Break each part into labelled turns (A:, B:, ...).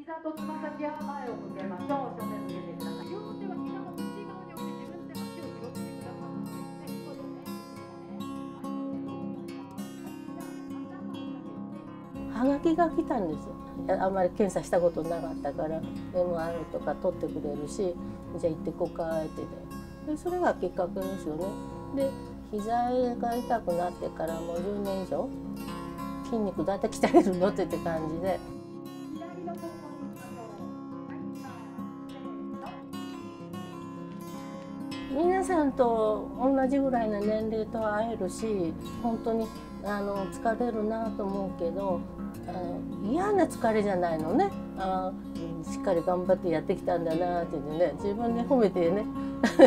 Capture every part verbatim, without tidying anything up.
A: 膝とつま先は前を向けましょう。正面向けてください。両手は膝の内側に置いて自分で足を広げてください。ここですね。
B: はがきが来たんですよ。あんまり検査したことなかったから エムアール とか取ってくれるし、じゃあ行ってこうかってで、それがきっかけですよね。で膝が痛くなってからもうじゅうねん以上筋肉どうやって鍛えるのって感じで。
A: 左の方向に行きましょう。
B: 皆さんと同じぐらいの年齢と会えるし、本当にあの疲れるなと思うけど、あの嫌な疲れじゃないのね。あしっかり頑張ってやってきたんだなってね、自分で褒めてね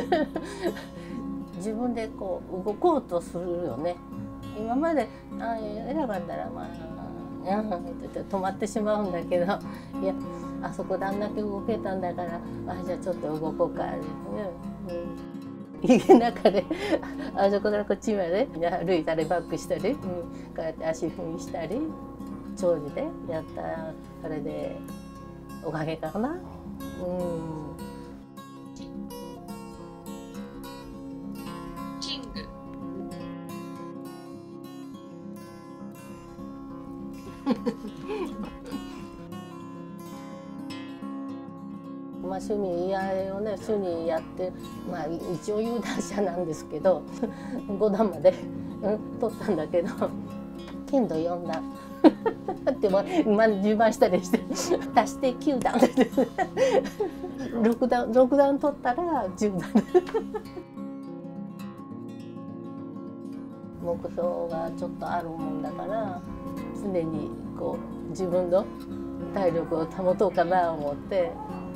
B: 自分でこう動こうとするよね。今まであ偉かったらまあ「うん」って止まってしまうんだけど、いやあそこであんだけ動けたんだからあじゃあちょっと動こうかってね。うん、家の中であそこからこっちまで歩いたりバックしたり、うん、こうやって足踏みしたり長時でやったあれでおかげかな。うん
C: キング
B: まあ趣味やれをね趣味やって、まあ一応有段者なんですけどご段まで、うん、取ったんだけど剣道よん段ってまあ自慢したりして足してきゅう段ろく段ろく段取ったらじゅう段目標がちょっとあるもんだから常にこう自分の体力を保とうかなと思って。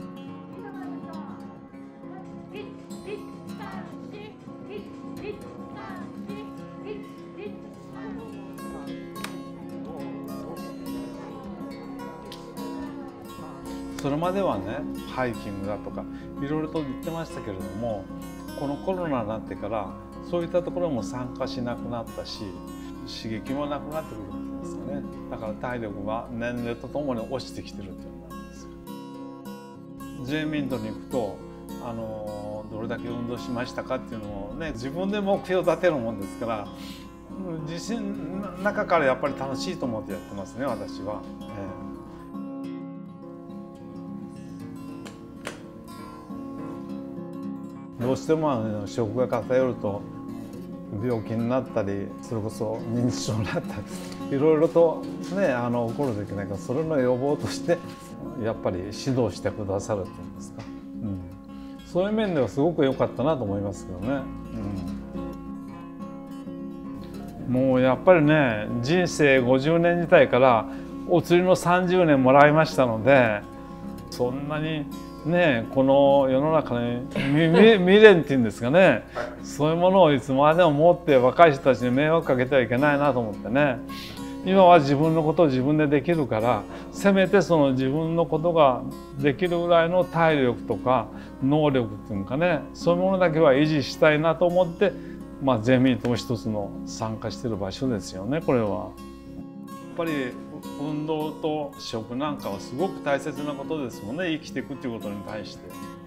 D: それまではねハイキングだとかいろいろと言ってましたけれども、このコロナになってからそういったところも参加しなくなったし刺激もなくなってくるんですかね。だから体力が年齢とともに落ちてきてるっていうのなんですよ。ジェイミントに行くとあのどれだけ運動しましたかっていうのをね自分で目標を立てるもんですから、自信の中からやっぱり楽しいと思ってやってますね私は。ええどうしても食が偏ると病気になったり、それこそ認知症になったりいろいろとねあの起こるといけないから、それの予防としてやっぱり指導してくださるっていうんですか、うん、そういう面ではすごく良かったなと思いますけどね。うん、もうやっぱりね人生ごじゅうねん時代からお釣りのさんじゅうねんもらいましたので、そんなに。ね、この世の中に未練っていうんですかね、そういうものをいつまでも持って若い人たちに迷惑かけてはいけないなと思ってね、今は自分のことを自分でできるから、せめてその自分のことができるぐらいの体力とか能力っていうかね、そういうものだけは維持したいなと思って、まあ、ジェイミントも一つの参加している場所ですよねこれは。やっぱり運動と食なんかはすごく大切なことですもんね、生きていくっていうことに対して。